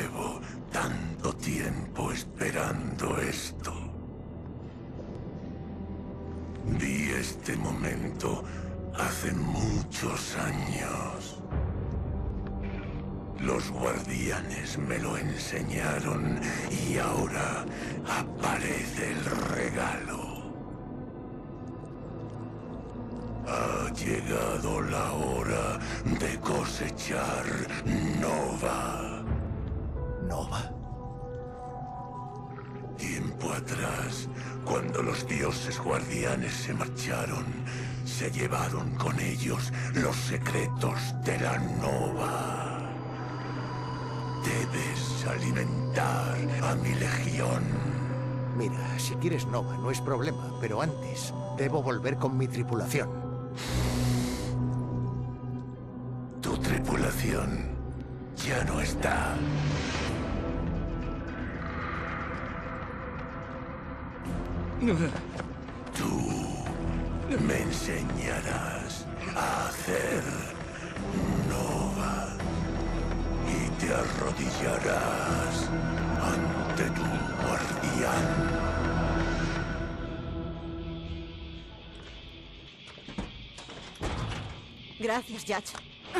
Llevo tanto tiempo esperando esto. Vi este momento hace muchos años. Los guardianes me lo enseñaron y ahora aparece el regalo. Ha llegado la hora de cosechar Nova. ¿Nova? Tiempo atrás, cuando los dioses guardianes se marcharon, se llevaron con ellos los secretos de la Nova. Debes alimentar a mi legión. Mira, si quieres Nova no es problema, pero antes debo volver con mi tripulación. Tu tripulación ya no está. Tú me enseñarás a hacer Nova y te arrodillarás ante tu guardián. Gracias, Yach.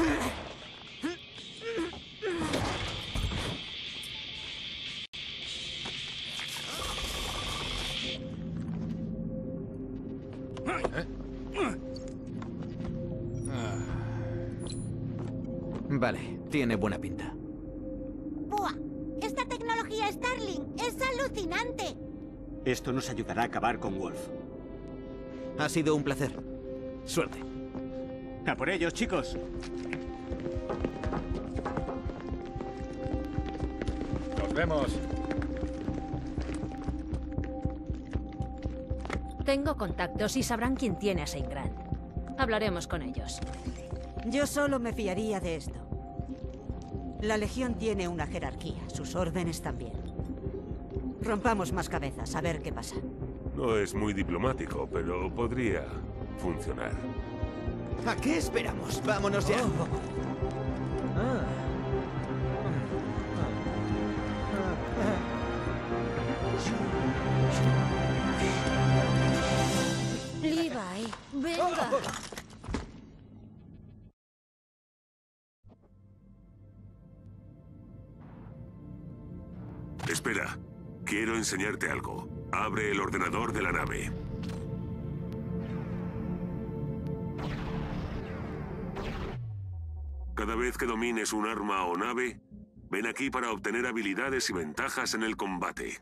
Vale, tiene buena pinta. ¡Buah! Esta tecnología Starling es alucinante. Esto nos ayudará a acabar con Wolf. Ha sido un placer. Suerte. ¡A por ellos, chicos! ¡Nos vemos! Tengo contactos y sabrán quién tiene a Seingran. Hablaremos con ellos. Yo solo me fiaría de esto. La Legión tiene una jerarquía, sus órdenes también. Rompamos más cabezas, a ver qué pasa. No es muy diplomático, pero podría funcionar. ¿A qué esperamos? ¡Vámonos ya! Levi, venga. Espera, quiero enseñarte algo. Abre el ordenador de la nave. Cada vez que domines un arma o nave, ven aquí para obtener habilidades y ventajas en el combate.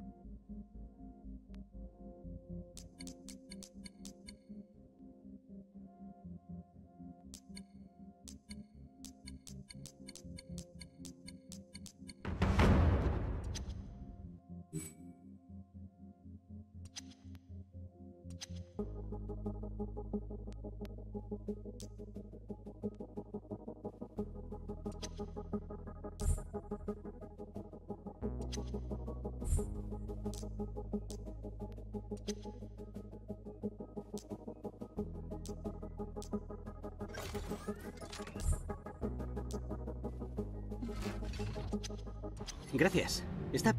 Gracias. Está...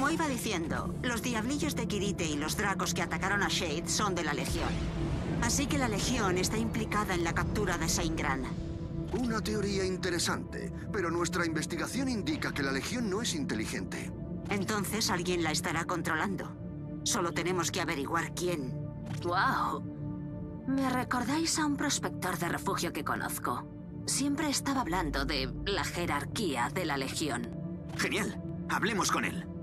Como iba diciendo, los diablillos de Kirite y los dracos que atacaron a Shade son de la Legión. Así que la Legión está implicada en la captura de Saint Gran. Una teoría interesante, pero nuestra investigación indica que la Legión no es inteligente. Entonces alguien la estará controlando. Solo tenemos que averiguar quién. ¡Wow! Me recordáis a un prospector de refugio que conozco. Siempre estaba hablando de la jerarquía de la Legión. Genial. Hablemos con él.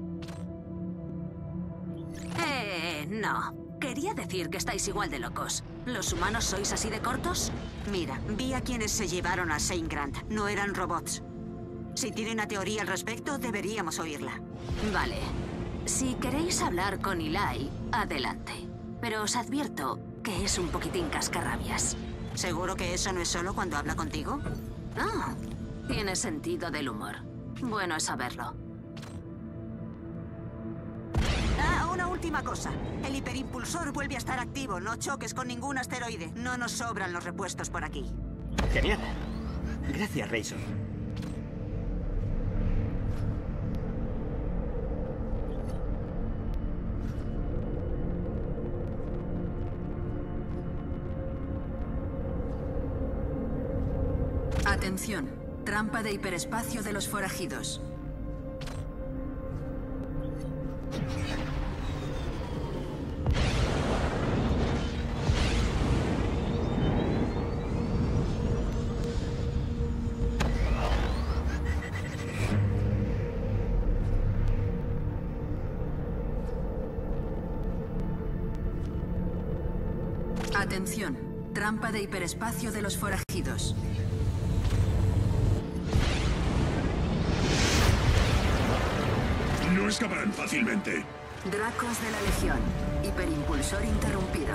No. Quería decir que estáis igual de locos. ¿Los humanos sois así de cortos? Mira, vi a quienes se llevaron a Saint Gran. No eran robots. Si tiene una teoría al respecto, deberíamos oírla. Vale. Si queréis hablar con Eli, adelante. Pero os advierto que es un poquitín cascarrabias. ¿Seguro que eso no es solo cuando habla contigo? Ah, tiene sentido del humor. Bueno es saberlo. Una última cosa. El hiperimpulsor vuelve a estar activo. No choques con ningún asteroide. No nos sobran los repuestos por aquí. Genial. Gracias, Razor. Atención. Trampa de hiperespacio de los forajidos. Atención. Trampa de hiperespacio de los forajidos. No escaparán fácilmente. Dracos de la Legión. Hiperimpulsor interrumpido.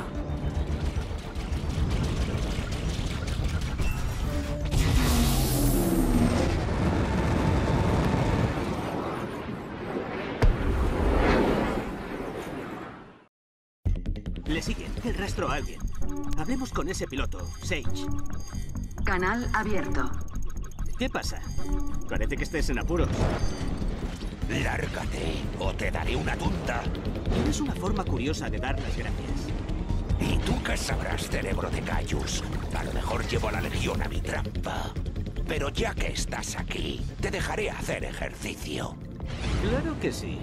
Le siguen el rastro a alguien. Hablemos con ese piloto, Sage. Canal abierto. ¿Qué pasa? Parece que estés en apuros. Lárgate, o te daré una tunta. Es una forma curiosa de dar las gracias. ¿Y tú qué sabrás, cerebro de Caius? A lo mejor llevo a la Legión a mi trampa. Pero ya que estás aquí, te dejaré hacer ejercicio. Claro que sí.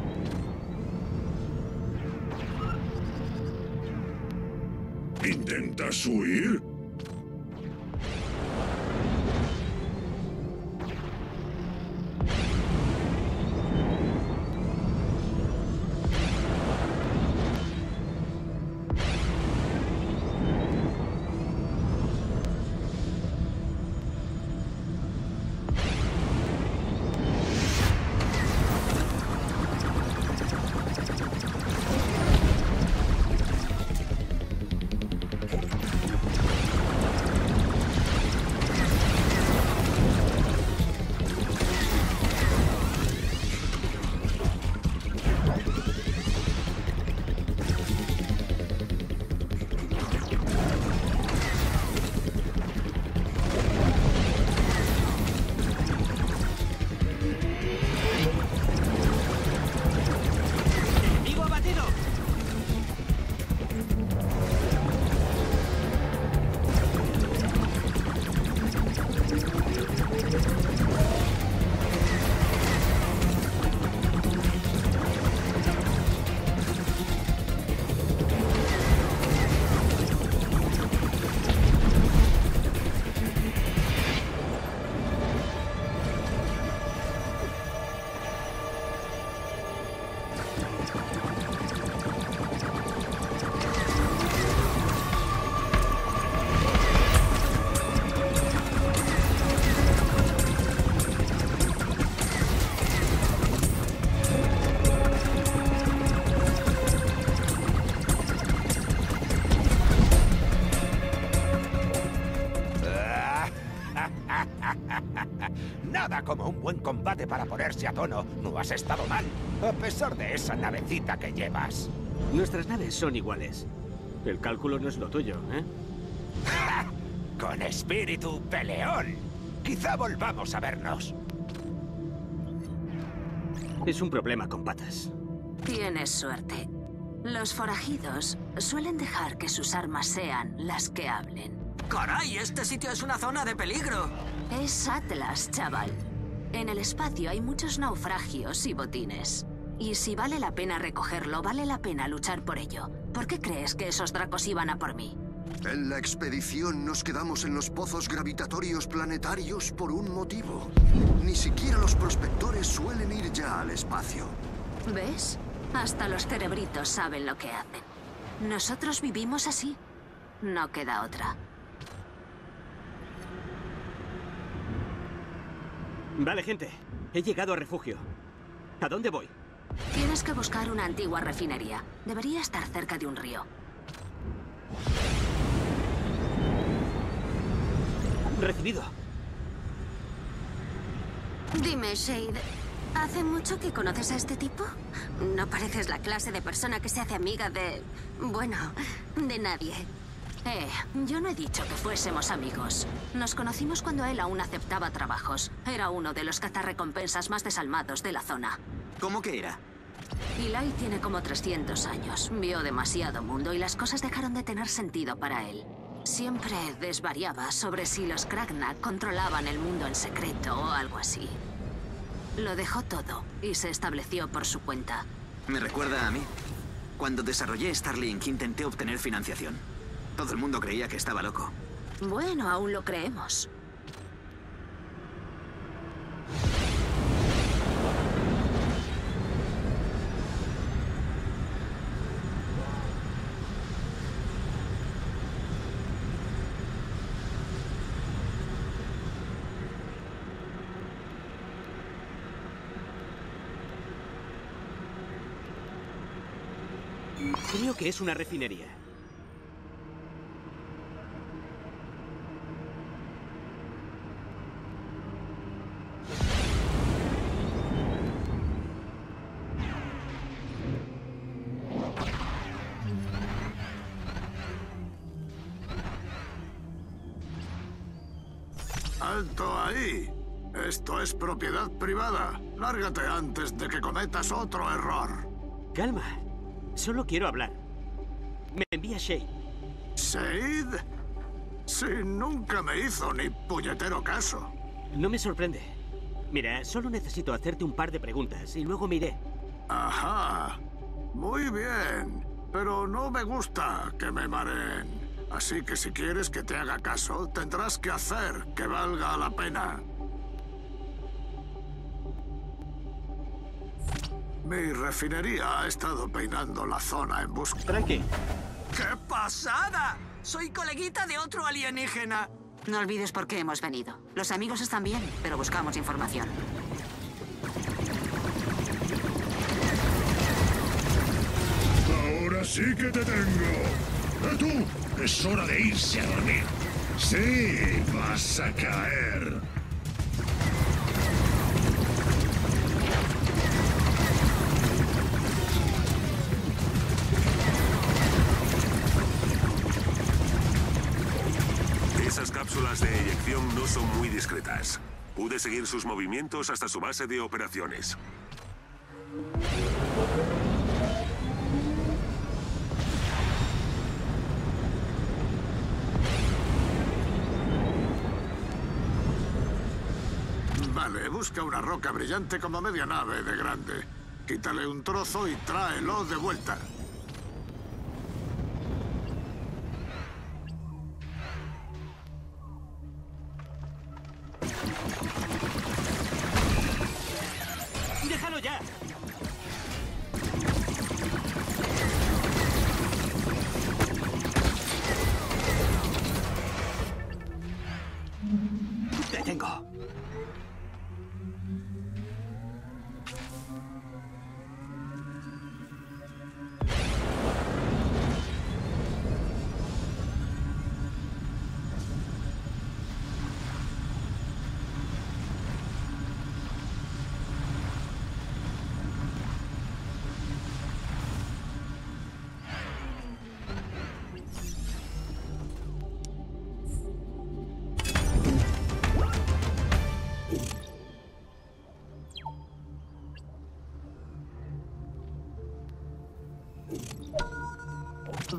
¿Intentas huir? Nada como un buen combate para ponerse a tono. No has estado mal, a pesar de esa navecita que llevas. Nuestras naves son iguales. El cálculo no es lo tuyo, ¿eh? Con espíritu peleón. Quizá volvamos a vernos. Es un problema con patas. Tienes suerte. Los forajidos suelen dejar que sus armas sean las que hablen. ¡Caray! Este sitio es una zona de peligro. Es Atlas, chaval. En el espacio hay muchos naufragios y botines. Y si vale la pena recogerlo, vale la pena luchar por ello. ¿Por qué crees que esos dracos iban a por mí? En la expedición nos quedamos en los pozos gravitatorios planetarios por un motivo. Ni siquiera los prospectores suelen ir ya al espacio. ¿Ves? Hasta los cerebritos saben lo que hacen. Nosotros vivimos así. No queda otra. Vale, gente. He llegado a refugio. ¿A dónde voy? Tienes que buscar una antigua refinería. Debería estar cerca de un río. Recibido. Dime, Shade, ¿hace mucho que conoces a este tipo? No pareces la clase de persona que se hace amiga de... bueno, de nadie. Yo no he dicho que fuésemos amigos. Nos conocimos cuando él aún aceptaba trabajos. Era uno de los cazarrecompensas más desalmados de la zona. ¿Cómo que era? Eli tiene como 300 años. Vio demasiado mundo y las cosas dejaron de tener sentido para él. Siempre desvariaba sobre si los Kragna controlaban el mundo en secreto o algo así. Lo dejó todo y se estableció por su cuenta. Me recuerda a mí. Cuando desarrollé Starlink intenté obtener financiación. Todo el mundo creía que estaba loco. Bueno, aún lo creemos. Creo que es una refinería. ¡Alto ahí! Esto es propiedad privada. Lárgate antes de que cometas otro error. Calma. Solo quiero hablar. Me envía Shade. ¿Shade? Sí, nunca me hizo ni puñetero caso. No me sorprende. Mira, solo necesito hacerte un par de preguntas y luego me iré. Ajá. Muy bien. Pero no me gusta que me mareen. Así que si quieres que te haga caso, tendrás que hacer que valga la pena. Mi refinería ha estado peinando la zona en busca... Tranqui. ¡Qué pasada! Soy coleguita de otro alienígena. No olvides por qué hemos venido. Los amigos están bien, pero buscamos información. Ahora sí que te tengo. ¡Tú! Es hora de irse a dormir. Sí, vas a caer. Esas cápsulas de eyección no son muy discretas. Pude seguir sus movimientos hasta su base de operaciones. Vale, busca una roca brillante como media nave de grande. Quítale un trozo y tráelo de vuelta. ¡Déjalo ya! ¡Te tengo!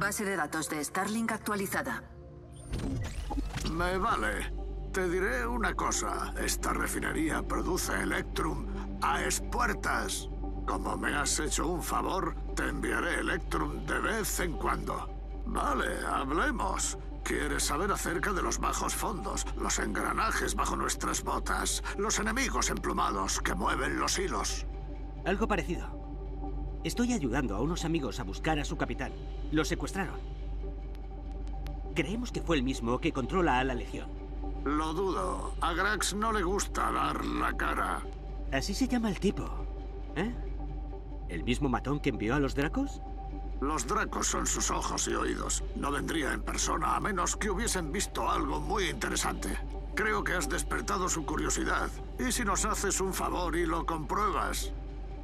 Base de datos de Starlink actualizada. Me vale. Te diré una cosa. Esta refinería produce Electrum a espuertas. Como me has hecho un favor, te enviaré Electrum de vez en cuando. Vale, hablemos. ¿Quieres saber acerca de los bajos fondos, los engranajes bajo nuestras botas, los enemigos emplumados que mueven los hilos? Algo parecido. Estoy ayudando a unos amigos a buscar a su capitán. Lo secuestraron. Creemos que fue el mismo que controla a la Legión. Lo dudo. A Grax no le gusta dar la cara. Así se llama el tipo, ¿eh? ¿El mismo matón que envió a los Dracos? Los Dracos son sus ojos y oídos. No vendría en persona a menos que hubiesen visto algo muy interesante. Creo que has despertado su curiosidad. ¿Y si nos haces un favor y lo compruebas?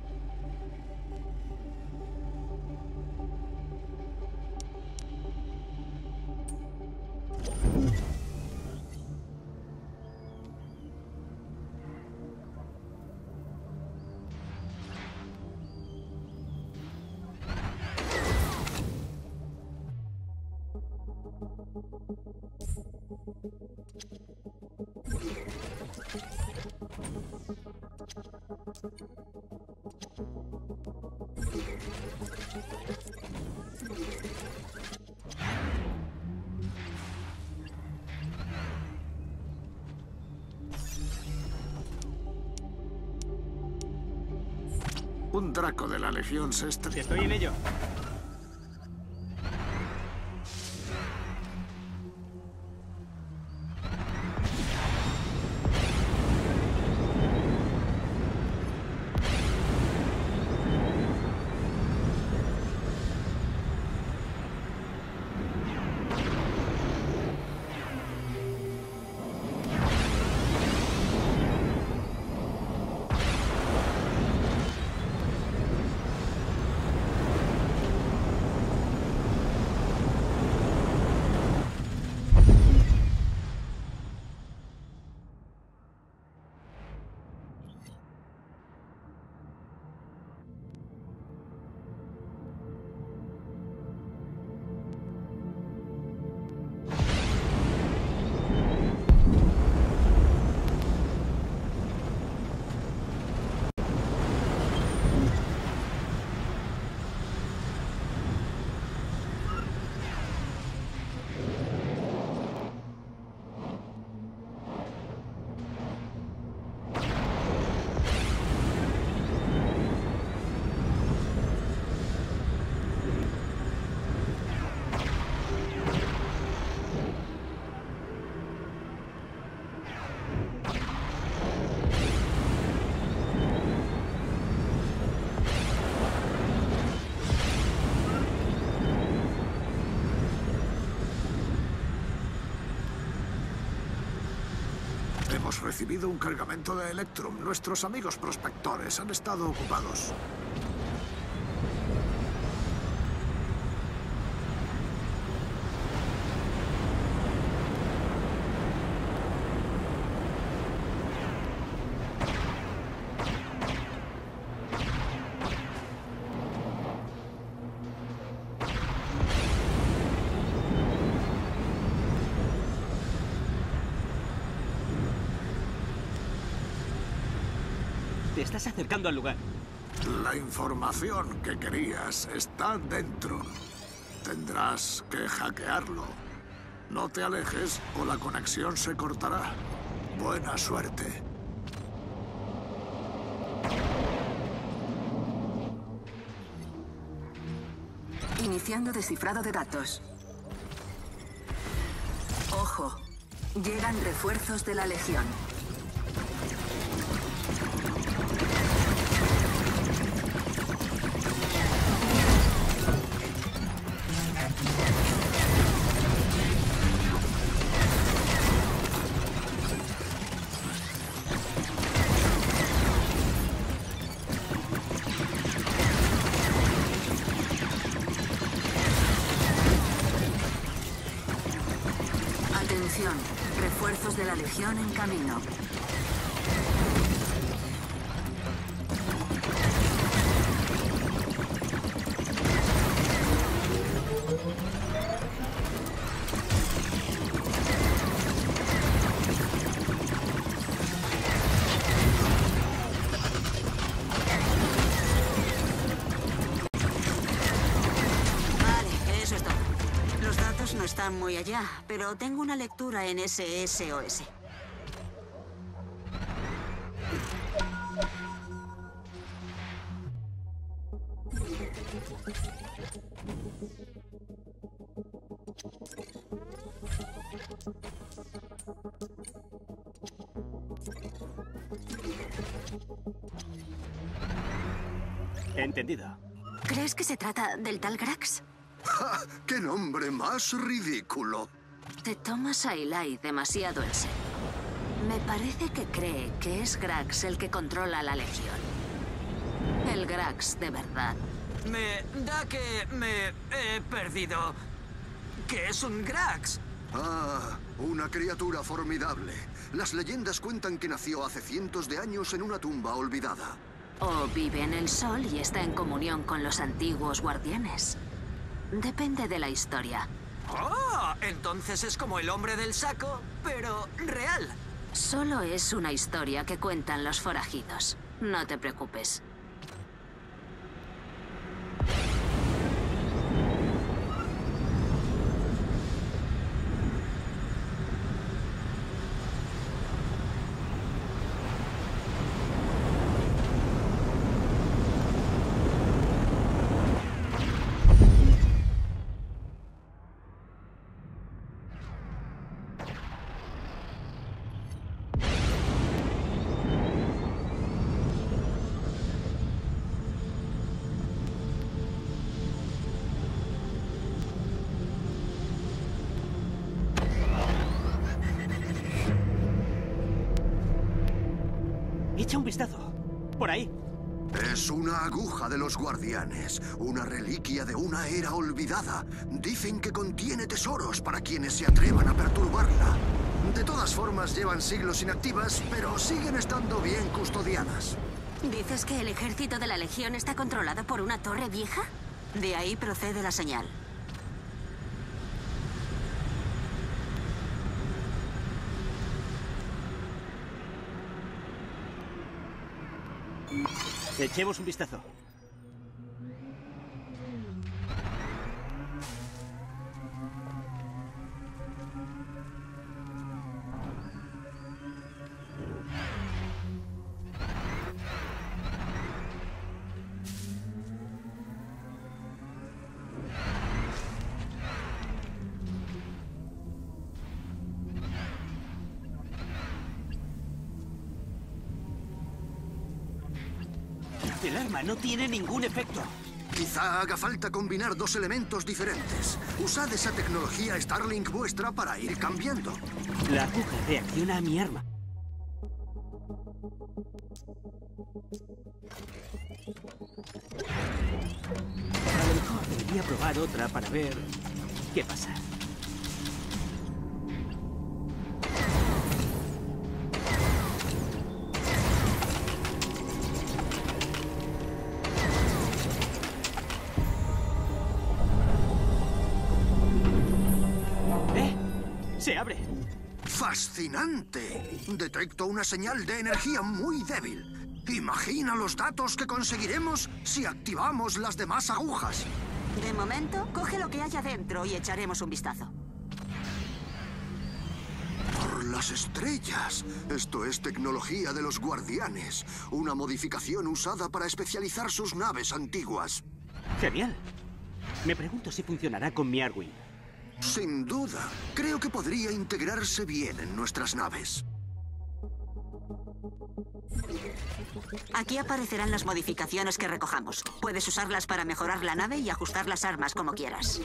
Un Draco de la Legión se estrella. Estoy en ello. Hemos recibido un cargamento de Electrum. Nuestros amigos prospectores han estado ocupados. Te estás acercando al lugar. La información que querías está dentro. Tendrás que hackearlo. No te alejes o la conexión se cortará. Buena suerte. Iniciando descifrado de datos. Ojo, llegan refuerzos de la Legión. Atención, refuerzos de la Legión en camino. irá muy allá, pero tengo una lectura en SSOS. Entendido. ¿Crees que se trata del tal Grax? ¡Ja! ¡Qué nombre más ridículo! Te tomas a Eli demasiado en serio. Me parece que cree que es Grax el que controla la Legión. El Grax de verdad. Me da que me he perdido. ¿Qué es un Grax? Ah, una criatura formidable. Las leyendas cuentan que nació hace cientos de años en una tumba olvidada. O vive en el sol y está en comunión con los antiguos guardianes. Depende de la historia. ¡Oh! Entonces es como el hombre del saco, pero real. Solo es una historia que cuentan los forajidos. No te preocupes. Echa un vistazo. Por ahí. Es una aguja de los guardianes, una reliquia de una era olvidada. Dicen que contiene tesoros para quienes se atrevan a perturbarla. De todas formas, llevan siglos inactivas, pero siguen estando bien custodiadas. ¿Dices que el ejército de la Legión está controlado por una torre vieja? De ahí procede la señal. Echemos un vistazo. El arma no tiene ningún efecto. Quizá haga falta combinar dos elementos diferentes. Usad esa tecnología Starlink vuestra para ir cambiando. La aguja reacciona a mi arma. A lo mejor debería probar otra para ver qué pasa. ¡Se abre! ¡Fascinante! Detecto una señal de energía muy débil. Imagina los datos que conseguiremos si activamos las demás agujas. De momento, coge lo que haya dentro y echaremos un vistazo. Por las estrellas. Esto es tecnología de los guardianes. Una modificación usada para especializar sus naves antiguas. Genial. Me pregunto si funcionará con mi Arwing. Sin duda. Creo que podría integrarse bien en nuestras naves. Aquí aparecerán las modificaciones que recojamos. Puedes usarlas para mejorar la nave y ajustar las armas como quieras.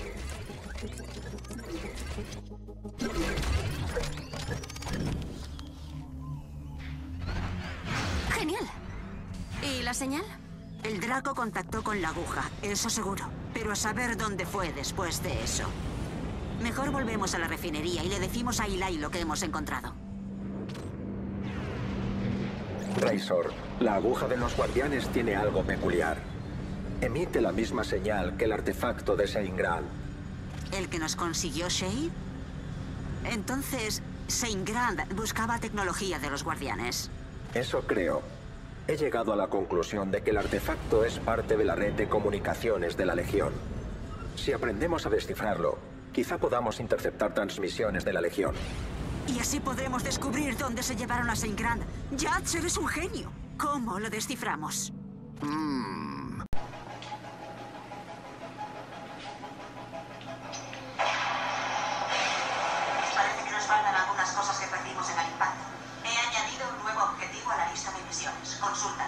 ¡Genial! ¿Y la señal? El Draco contactó con la aguja, eso seguro. Pero a saber dónde fue después de eso. Mejor volvemos a la refinería y le decimos a Eli lo que hemos encontrado. Razor, la aguja de los guardianes tiene algo peculiar. Emite la misma señal que el artefacto de Seingrand. ¿El que nos consiguió Shade? Entonces, Seingrand buscaba tecnología de los guardianes. Eso creo. He llegado a la conclusión de que el artefacto es parte de la red de comunicaciones de la Legión. Si aprendemos a descifrarlo, Quizá podamos interceptar transmisiones de la Legión. Y así podremos descubrir dónde se llevaron a Saint Grand. Judge, eres un genio. ¿Cómo lo desciframos? Parece que nos faltan algunas cosas que perdimos en el impacto. He añadido un nuevo objetivo a la lista de misiones. Consulta.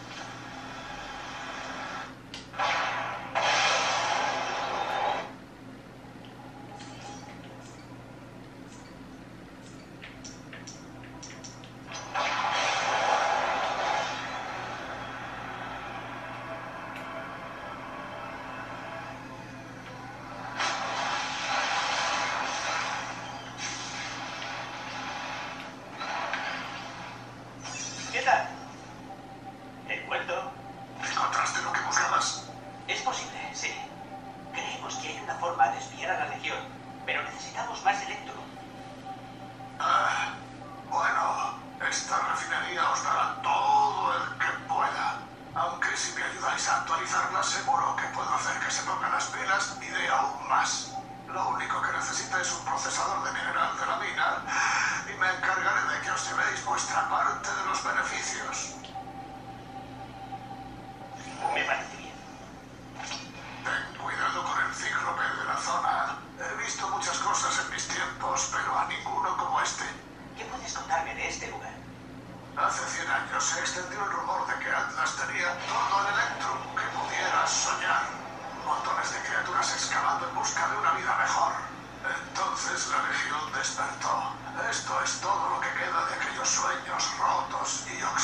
¿Qué tal? ¿Te cuento? ¿Encontraste lo que buscabas? Es posible, sí. Creemos que hay una forma de espiar a la Legión, pero necesitamos más Electrum. Bueno, esta refinería os dará todo el que pueda. Aunque si me ayudáis a actualizarla, seguro que puedo hacer que se pongan las pilas y dé aún más. Lo único que necesita es un procesador de mineral de la mina y me encargaré de que os llevéis vuestra parte de los beneficios. Me parece bien. Ten cuidado con el cíclope de la zona. He visto muchas cosas en mis tiempos, pero a ninguno como este. ¿Qué puedes contarme de este lugar? Hace 100 años se extendió el rumor de que Atlas tenía todo el Electrum que pudieras soñar. Montones de criaturas excavando en busca de una vida mejor. Entonces la Legión despertó. Esto es todo lo que queda de aquellos sueños rotos y yo